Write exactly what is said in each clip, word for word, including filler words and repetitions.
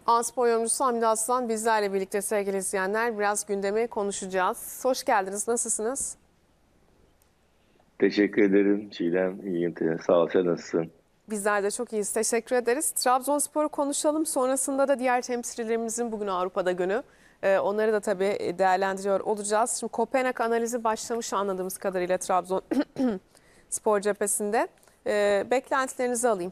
A-Spor yorumcusu Hamdi Aslan bizlerle birlikte sevgili izleyenler. Biraz gündemi konuşacağız. Hoş geldiniz. Nasılsınız? Teşekkür ederim Çiğdem. İyiyim. Sağ ol. Sen nasılsın? Bizler de çok iyiyiz. Teşekkür ederiz. Trabzonspor'u konuşalım. Sonrasında da diğer temsilcilerimizin bugün Avrupa'da günü. Ee, onları da tabii değerlendiriyor olacağız. Şimdi Kopenhag analizi başlamış anladığımız kadarıyla Trabzon spor cephesinde. Ee, beklentilerinizi alayım.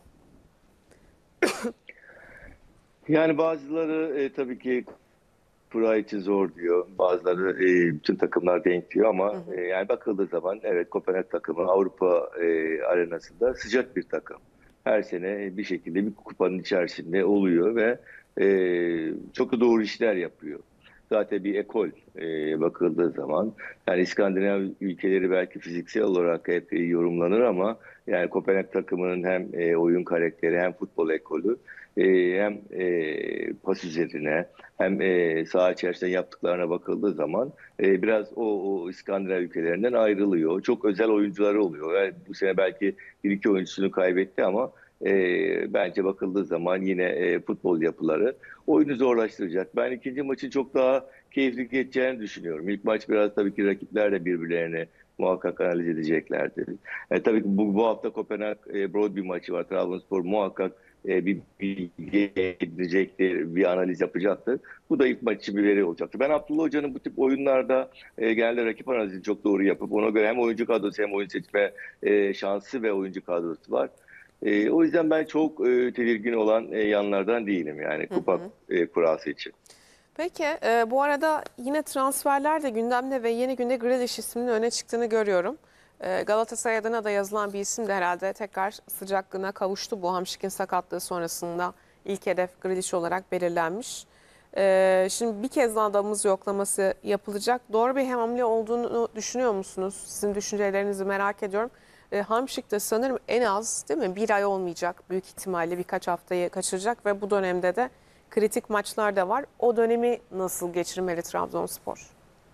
Yani bazıları e, tabii ki kura için zor diyor. Bazıları e, bütün takımlar denk diyor Hı ama hı. e, yani bakıldığı zaman evet Kopenhag takımı Avrupa e, arenasında sıcak bir takım. Her sene bir şekilde bir kupanın içerisinde oluyor ve e, çok da doğru işler yapıyor. Zaten bir ekol e, bakıldığı zaman yani İskandinav ülkeleri belki fiziksel olarak hep e, yorumlanır ama yani Kopenhag takımının hem e, oyun karakteri hem futbol ekolü e, hem e, pas üzerine hem e, saha içerisinde yaptıklarına bakıldığı zaman e, biraz o, o İskandinav ülkelerinden ayrılıyor. Çok özel oyuncuları oluyor. Yani bu sene belki bir iki oyuncusunu kaybetti ama e, bence bakıldığı zaman yine e, futbol yapıları oyunu zorlaştıracak. Ben ikinci maçın çok daha keyifli geçeceğini düşünüyorum. İlk maç biraz tabii ki rakipler de birbirlerini muhakkak analiz edeceklerdir. E, tabii ki bu, bu hafta Kopenhag e, Brøndby maçı var. Trabzonspor muhakkak e, bir bilgi edinecektir, bir analiz yapacaktır. Bu da ilk maç için bir veri olacaktır. Ben Abdullah Hoca'nın bu tip oyunlarda e, genelde rakip analizini çok doğru yapıp ona göre hem oyuncu kadrosu hem oyun seçme e, şansı ve oyuncu kadrosu var. E, o yüzden ben çok e, tedirgin olan e, yanlardan değilim yani Hı kupa hı. e, kurası için. Peki e, bu arada yine transferler de gündemde ve yeni günde Grealish isminin öne çıktığını görüyorum. E, Galatasaray adına da yazılan bir isim de herhalde tekrar sıcaklığına kavuştu. Bu hamşikin sakatlığı sonrasında ilk hedef Grealish olarak belirlenmiş. E, şimdi bir kez daha adamımız yoklaması yapılacak. Doğru bir hamle olduğunu düşünüyor musunuz? Sizin düşüncelerinizi merak ediyorum. E, Hamşik de sanırım en az değil mi bir ay olmayacak. Büyük ihtimalle birkaç haftayı kaçıracak ve bu dönemde de kritik maçlar da var. O dönemi nasıl geçirmeli Trabzonspor?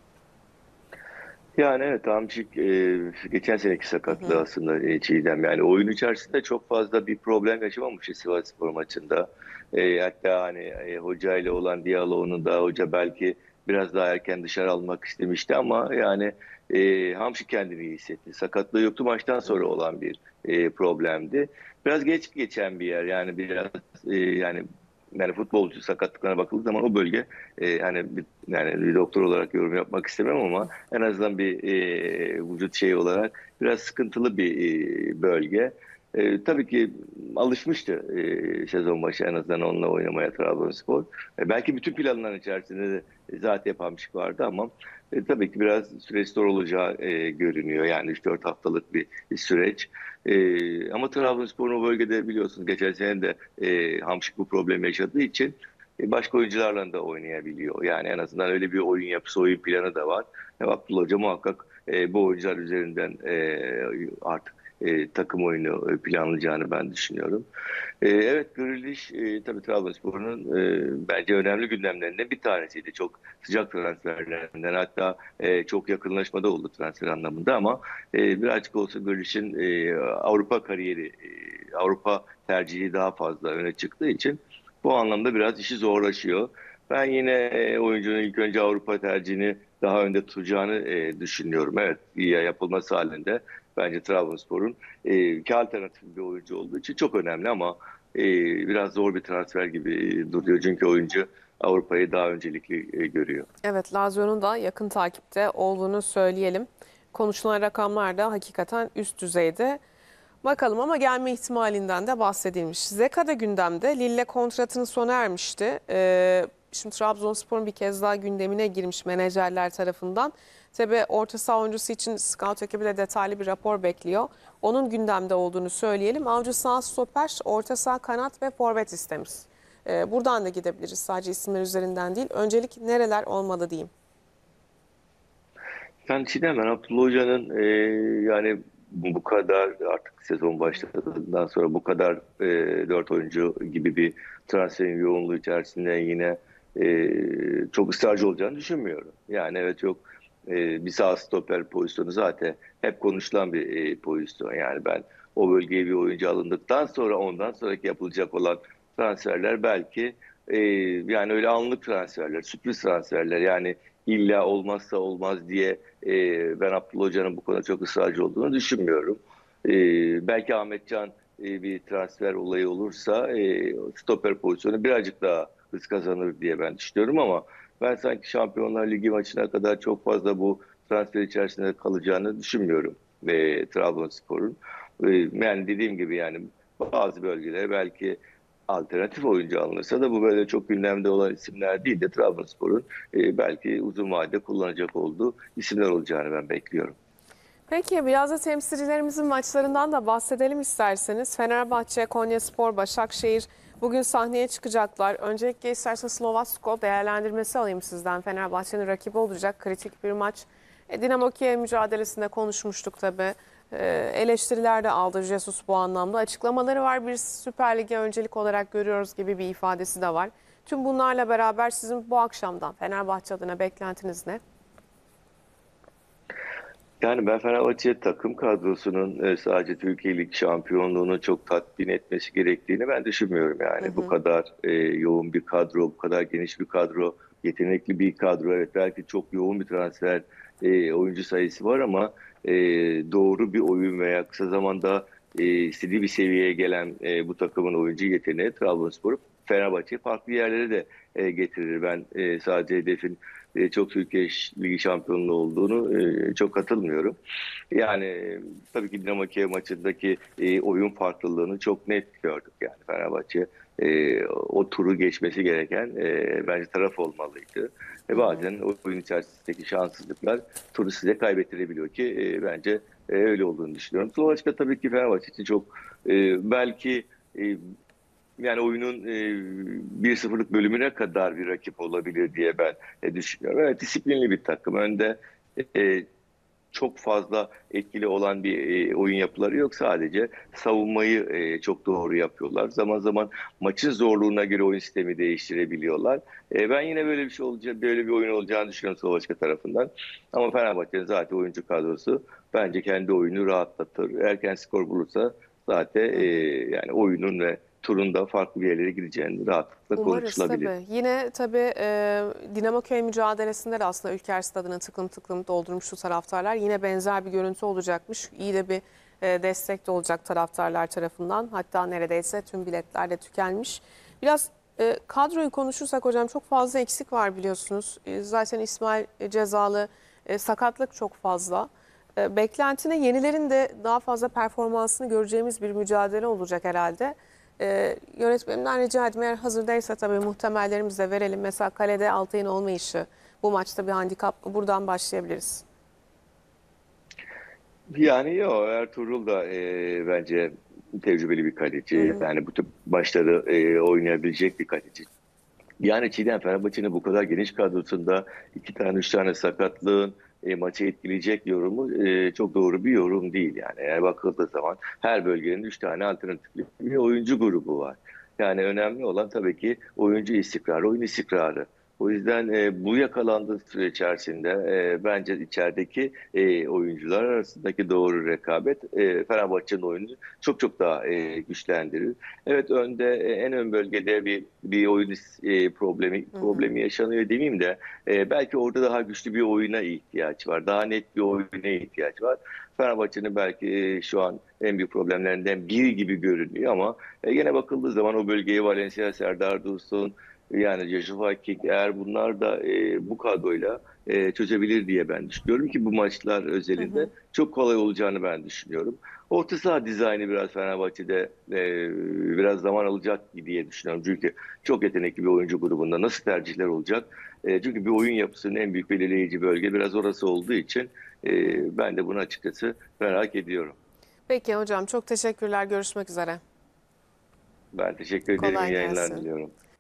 Yani evet Hamşik e, geçen seneki Hı sakatlığı hı. aslında e, Çiğdem. Yani oyun içerisinde çok fazla bir problem yaşamamış Sivasspor maçında. E, hatta hani e, hoca ile olan diyaloğunu da hoca belki biraz daha erken dışarı almak istemişti ama yani e, Hamşik kendini iyi hissetti. Sakatlığı yoktu, maçtan Hı sonra hı. olan bir e, problemdi. Biraz geç geçen bir yer yani biraz e, yani yani futbolcu sakatlıklarına bakıldığı zaman o bölge e, hani bir, yani bir doktor olarak yorum yapmak istemem ama en azından bir e, vücut şeyi olarak biraz sıkıntılı bir e, bölge. E, tabii ki alışmıştı e, sezon başı en azından onunla oynamaya Trabzonspor. E, belki bütün planların içerisinde de zaten yapamışlık vardı ama e, tabii ki biraz süreç zor olacağı e, görünüyor. Yani üç dört haftalık bir, bir süreç. E, ama Trabzonspor'un o bölgede biliyorsunuz geçen sene de e, Hamşik bu problemi yaşadığı için e, başka oyuncularla da oynayabiliyor. Yani en azından öyle bir oyun yapısı, oyun planı da var. E, Abdullah Hoca muhakkak e, bu oyuncular üzerinden e, artık e, takım oyunu planlayacağını ben düşünüyorum. E, evet Grealish e, tabii Trabzonspor'un e, bence önemli gündemlerinden bir tanesiydi. Çok sıcak transferlerinden hatta e, çok yakınlaşmada oldu transfer anlamında ama e, birazcık olsa Grealish'in e, Avrupa kariyeri, e, Avrupa tercihi daha fazla öne çıktığı için bu anlamda biraz işi zorlaşıyor. Ben yine e, oyuncunun ilk önce Avrupa tercihini daha önde tutacağını e, düşünüyorum. Evet, iyi yapılması halinde bence Trabzonspor'un e, iki alternatif bir oyuncu olduğu için çok önemli ama e, biraz zor bir transfer gibi duruyor. Çünkü oyuncu Avrupa'yı daha öncelikli e, görüyor. Evet, Lazio'nun da yakın takipte olduğunu söyleyelim. Konuşulan rakamlar da hakikaten üst düzeyde. Bakalım ama gelme ihtimalinden de bahsedilmiş. Zeka da gündemde. Lille kontratının sona ermişti. Ee, şimdi Trabzonspor'un bir kez daha gündemine girmiş menajerler tarafından. Tabii orta saha oyuncusu için scout ekibi de detaylı bir rapor bekliyor. Onun gündemde olduğunu söyleyelim. Avcı sağ stoper, orta saha kanat ve forvet istemiş. Ee, buradan da gidebiliriz sadece isimler üzerinden değil. Öncelik nereler olmalı diyeyim. Yani Çiğdem ben Abdullah Hoca'nın e, yani bu, bu kadar artık sezon başladığından sonra bu kadar e, dört oyuncu gibi bir transferin yoğunluğu içerisinde yine e, çok ısrarcı olacağını düşünmüyorum. Yani evet yok e, bir sağ stoper pozisyonu zaten hep konuşulan bir e, pozisyon. Yani ben o bölgeye bir oyuncu alındıktan sonra ondan sonraki yapılacak olan transferler belki e, yani öyle anlık transferler, sürpriz transferler, yani illa olmazsa olmaz diye e, ben Abdullah Hoca'nın bu konuda çok ısrarcı olduğunu düşünmüyorum. E, belki Ahmetcan e, bir transfer olayı olursa e, stoper pozisyonu birazcık daha hız kazanır diye ben düşünüyorum, ama ben sanki Şampiyonlar Ligi maçına kadar çok fazla bu transfer içerisinde kalacağını düşünmüyorum ve Trabzonspor'un. E, yani dediğim gibi, yani bazı bölgelere belki alternatif oyuncu alınırsa da bu böyle çok gündemde olan isimler değil de Trabzonspor'un e, belki uzun vadede kullanacak olduğu isimler olacağını ben bekliyorum. Peki biraz da temsilcilerimizin maçlarından da bahsedelim isterseniz. Fenerbahçe, Konyaspor, Başakşehir bugün sahneye çıkacaklar. Öncelikle isterseniz Slovasko değerlendirmesi alayım sizden. Fenerbahçe'nin rakibi olacak kritik bir maç. E, Dinamo Kiev mücadelesinde konuşmuştuk tabii. E, eleştiriler de aldı Jesus bu anlamda. Açıklamaları var. Bir Süper Lig'e öncelik olarak görüyoruz gibi bir ifadesi de var. Tüm bunlarla beraber sizin bu akşamdan Fenerbahçe adına beklentiniz ne? Yani ben Fenerbahçe takım kadrosunun e, sadece Türkiye Lig şampiyonluğunu çok tatmin etmesi gerektiğini ben düşünmüyorum. Yani Hı hı. bu kadar e, yoğun bir kadro, bu kadar geniş bir kadro, yetenekli bir kadro. Evet, belki çok yoğun bir transfer e, oyuncu sayısı var, ama e, doğru bir oyun veya kısa zamanda e, istediği bir seviyeye gelen e, bu takımın oyuncu yeteneği Trabzonspor'u Fenerbahçe farklı yerlere de e, getirir. Ben e, sadece hedefin e, çok Türkiye Ligi şampiyonluğu olduğunu e, çok katılmıyorum. Yani e, tabii ki Dinamo Kiev maçındaki e, oyun farklılığını çok net gördük. Yani Fenerbahçe e, o turu geçmesi gereken e, bence taraf olmalıydı. Hı Ve hı. bazen oyun içerisindeki şanssızlıklar turu size kaybettirebiliyor ki e, bence e, öyle olduğunu düşünüyorum. Slovaçka tabii ki Fenerbahçe için çok e, belki e, yani oyunun e, bir sıfırlık bölümüne kadar bir rakip olabilir diye ben e, düşünüyorum. Evet, disiplinli bir takım. Önde e, çok fazla etkili olan bir e, oyun yapıları yok. Sadece savunmayı e, çok doğru yapıyorlar. Zaman zaman maçın zorluğuna göre oyun sistemi değiştirebiliyorlar. E, ben yine böyle bir şey olacak, böyle bir oyun olacağını düşünüyorum Slovaçka tarafından. Ama Fenerbahçe'nin zaten oyuncu kadrosu bence kendi oyunu rahatlatır. Erken skor bulursa zaten Hı e, hı. yani oyunun ve turunda farklı bir yerlere gideceğini rahatlıkla Umarız konuşulabilir. tabii. Yine tabii e, Dinamo Köy mücadelesinde de aslında Ülker Stadı'nı tıklım tıklım doldurmuştu taraftarlar. Yine benzer bir görüntü olacakmış. İyi de bir e, destek de olacak taraftarlar tarafından. Hatta neredeyse tüm biletler de tükenmiş. Biraz e, kadroyu konuşursak hocam çok fazla eksik var biliyorsunuz. E, zaten İsmail e, cezalı, e, sakatlık çok fazla. E, beklentine yenilerin de daha fazla performansını göreceğimiz bir mücadele olacak herhalde. Ee, yönetmenimden rica edeyim, eğer hazırdaysa tabii muhtemellerimizi de verelim. Mesela kalede Altay'ın olmayışı bu maçta bir handikap mı? Buradan başlayabiliriz. Yani yok, Ertuğrul da e, bence tecrübeli bir Hı kaleci. hı. Yani bu tip maçları e, oynayabilecek bir kaleci. Yani Çiğdem, Fenerbahçe'nin bu kadar geniş kadrosunda iki tane, üç tane sakatlığın e, maçı etkileyecek yorumu e, çok doğru bir yorum değil. Yani eğer bakıldığı zaman her bölgenin üç tane alternatifli bir oyuncu grubu var. Yani önemli olan tabii ki oyuncu istikrarı, oyun istikrarı. O yüzden e, bu yakalandığı süre içerisinde e, bence içerideki e, oyuncular arasındaki doğru rekabet e, Fenerbahçe'nin oyununu çok çok daha e, güçlendirir. Evet, önde e, en ön bölgede bir bir oyun e, problemi Hı hı. problemi yaşanıyor demeyeyim de e, belki orada daha güçlü bir oyuna ihtiyaç var. Daha net bir oyuna ihtiyaç var. Fenerbahçe'nin belki e, şu an en büyük problemlerinden biri gibi görünüyor, ama e, yine bakıldığı zaman o bölgeyi Valencia, Serdar Dursun, yani Joshua King, eğer bunlar da e, bu kadroyla e, çözebilir diye ben düşünüyorum ki bu maçlar Hı özelinde hı. çok kolay olacağını ben düşünüyorum. Orta saha dizaynı biraz Fenerbahçe'de e, biraz zaman alacak diye düşünüyorum. Çünkü çok yetenekli bir oyuncu grubunda nasıl tercihler olacak? E, çünkü bir oyun yapısının en büyük belirleyici bölge biraz orası olduğu için e, Hı hı. ben de bunu açıkçası merak ediyorum. Peki hocam, çok teşekkürler. Görüşmek üzere. Ben teşekkür ederim. İyi Kolay yayınlar gelsin. diliyorum.